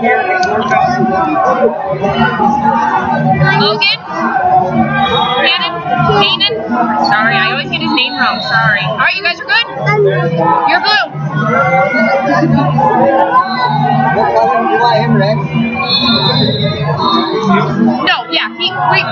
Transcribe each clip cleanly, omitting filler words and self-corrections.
Logan? Kanan? Sorry, I always get his name wrong. Sorry. Alright, you guys are good? You're blue. What color do you want him, red? No, yeah, wait,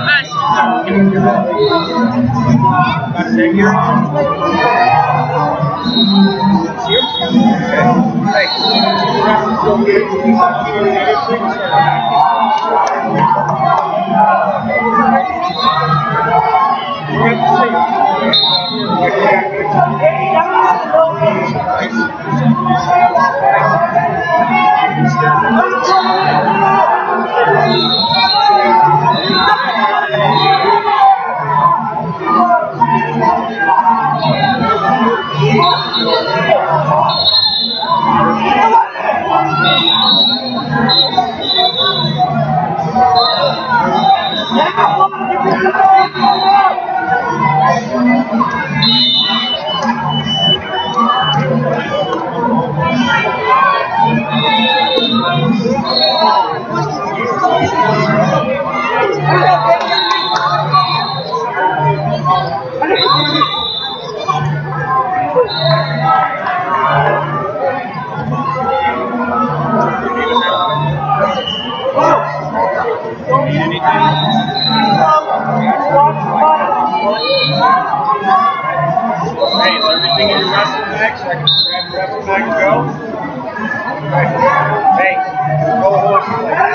Hey, is everything in your wrestling bag so I can grab your wrestling bag and go? Hey, go horse.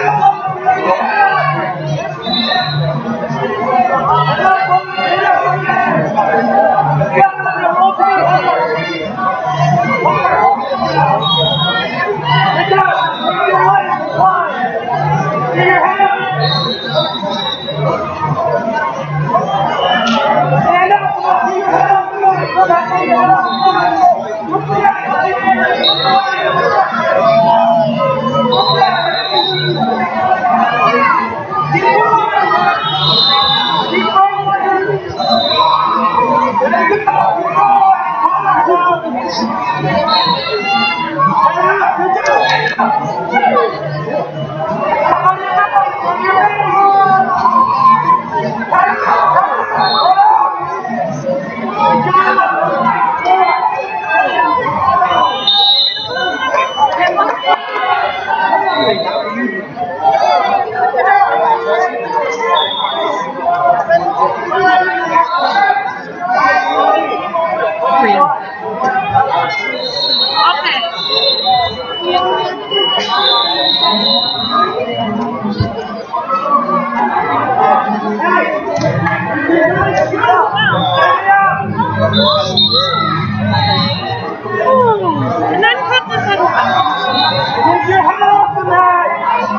And then put this in. Get your head off the mat!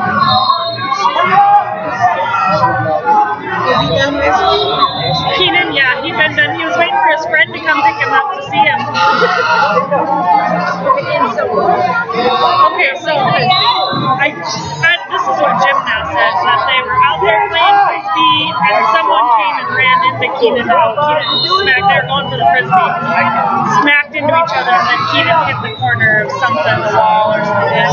Keenan, yeah, he was waiting for his friend to come pick him up to see him. Okay, so this is what Jim now says, that they were out there playing frisbee and someone came and ran into Keenan. They were going for the frisbee, smacked into each other, and then Keenan hit the corner of something, the wall or something.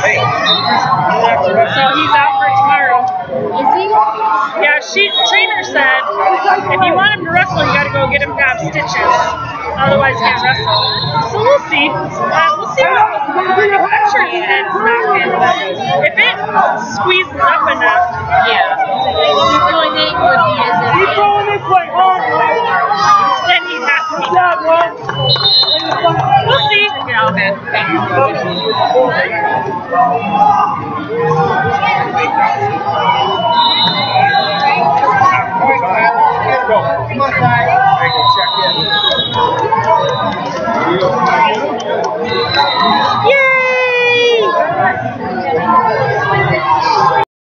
So he's out for tomorrow. Is he? Yeah, trainer said if you want him to wrestle, you got to go get him to have stitches. Otherwise, he can't wrestle. So we'll see. We'll see what I'm sure his head's knocked in, but if it squeezes up enough, yeah. The only thing would be is if Keep going this way, then he'd have to be done. We'll see. Yeah, okay. Go. Come on, guys. Hey, go check in. Yay!